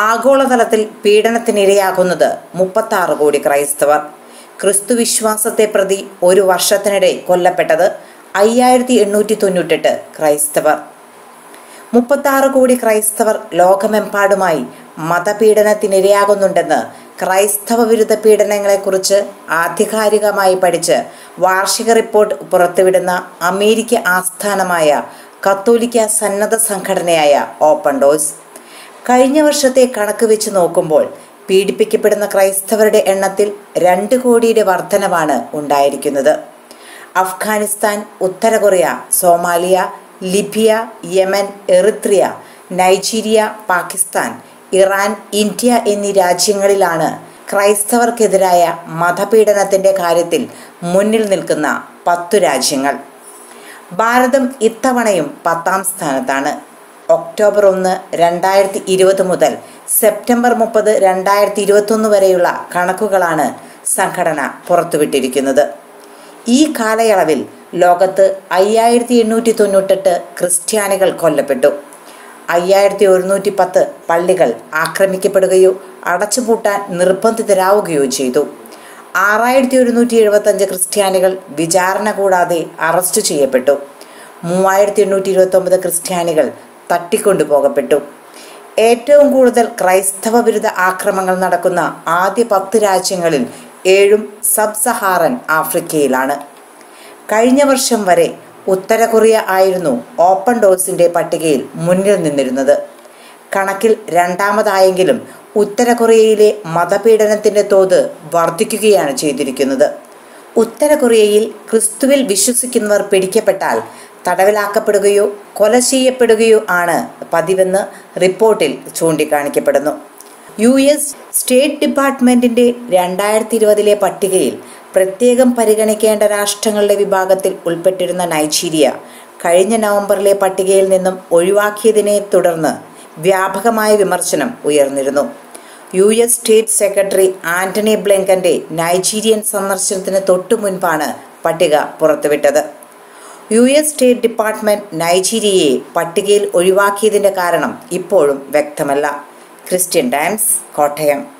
ആഗോളതലത്തിൽ പീഡനത്തിനിരയാകുന്നത് 36 കോടി ക്രൈസ്തവർ. ക്രിസ്തുവിശ്വാസത്തെ പ്രതി ഒരു വർഷത്തിനിടെ കൊല്ലപ്പെട്ടത് 5898 ക്രൈസ്തവർ. 36 കോടി ക്രൈസ്തവർ ലോകമെമ്പാടുമായി മതപീഡനത്തിനിരയാകുന്നുണ്ടെന്ന് ക്രൈസ്തവ വിരുദ്ധ പീഡനങ്ങളെക്കുറിച്ച് ആധികാരികമായി പഠിച്ച് വാർഷിക റിപ്പോർട്ട് പുറത്തുവിടുന്ന അമേരിക്ക ആസ്ഥാനമായ കത്തോലിക്ക സന്നദ്ധ സംഘടനയായ ഓപ്പൺ ഡോഴ്സ്. കഴിഞ്ഞ വർഷത്തെ കണക്ക് വെച്ച് നോക്കുമ്പോൾ പീഡിപ്പിക്കപ്പെടുന്ന ക്രൈസ്തവരുടെ എണ്ണത്തിൽ 2 കോടിയുടെ വർധനവാണ് ഉണ്ടായിരിക്കുന്നത്. അഫ്ഗാനിസ്ഥാൻ, ഉത്തര Korea, Somalia, Libya, Yemen, Eritrea, Nigeria, Pakistan, Iran, India എന്നീ രാജ്യങ്ങളിലാണ് ക്രൈസ്തവർക്കെതിരായ മതപീഡനത്തിൻ്റെ കാര്യത്തിൽ മുന്നിൽ നിൽക്കുന്ന 10 രാജ്യങ്ങൾ. ഭാരതം ഇത്തവണയും 10ാം സ്ഥാനത്താണ്. ഒക്ടോബർ 1, 2020 മുതൽ സെപ്റ്റംബർ 30, 2021 വരെയുള്ള കണക്കുകളാണ് സംഘടന പുറത്തുവിട്ടിരിക്കുന്നത്. ഈ കാലയളവിൽ ലോകത്ത് 5898 ക്രിസ്ത്യാനികൾ കൊല്ലപ്പെട്ടു. 5110 പള്ളികൾ ആക്രമിക്കപ്പെടുകയോ അടച്ചുപൂട്ടാൻ നിർബന്ധിതരാവുകയോ ചെയ്തു. 6175 ക്രിസ്ത്യാനികൾ വിചാരണ കൂടാതെ അറസ്റ്റ് ചെയ്യപ്പെട്ടു. 3829 ക്രിസ്ത്യാനികൾ തട്ടിക്കൊണ്ടുപോകപ്പെട്ടു. ഏറ്റവും കൂടുതൽ ക്രൈസ്തവ വിരുദ്ധ ആക്രമണങ്ങൾ നടക്കുന്ന ആദ്യ 10 രാജ്യങ്ങളിൽ 7ഉം സബ് സഹാറൻ ആഫ്രിക്കയിലാണ്. കഴിഞ്ഞ വർഷം വരെ ഉത്തര കൊറിയ ആയിരുന്നു ഓപ്പൺ ഡോഴ്സിൻ്റെ പട്ടികയിൽ മുന്നിൽ നിന്നിരുന്നത്. കണക്കിൽ രണ്ടാമതായെങ്കിലും ഉത്തര കൊറിയയിലെ മതപീഡനത്തിൻ്റെ തോത് വർദ്ധിക്കുകയാണ് ചെയ്തിരിക്കുന്നത്. ഉത്തര കൊറിയയിൽ ക്രിസ്തുവിൽ വിശ്വസിക്കുന്നവർ പിടിക്കപ്പെട്ടാൽ തടവിലാക്കപ്പെടുകയോ കൊല ആണ് പതിവെന്ന് റിപ്പോർട്ടിൽ ചൂണ്ടിക്കാണിക്കപ്പെടുന്നു. US സ്റ്റേറ്റ് ഡിപ്പാർട്ട്മെൻറ്റിൻ്റെ 2020 പട്ടികയിൽ പ്രത്യേകം പരിഗണിക്കേണ്ട രാഷ്ട്രങ്ങളുടെ വിഭാഗത്തിൽ ഉൾപ്പെട്ടിരുന്ന നൈജീരിയ കഴിഞ്ഞ നവംബറിലെ പട്ടികയിൽ നിന്നും ഒഴിവാക്കിയതിനെ തുടർന്ന് വ്യാപകമായ വിമർശനം ഉയർന്നിരുന്നു. US സ്റ്റേറ്റ് സെക്രട്ടറി ആന്റണി ബ്ലിങ്കൻ്റെ നൈജീരിയൻ സന്ദർശനത്തിന് തൊട്ടു മുൻപാണ് പട്ടിക പുറത്തുവിട്ടത്. US സ്റ്റേറ്റ് ഡിപ്പാർട്ട്മെൻറ്റ് നൈജീരിയയെ പട്ടികയിൽ ഒഴിവാക്കിയതിൻ്റെ കാരണം ഇപ്പോഴും വ്യക്തമല്ല. Christian Times, Kottayam.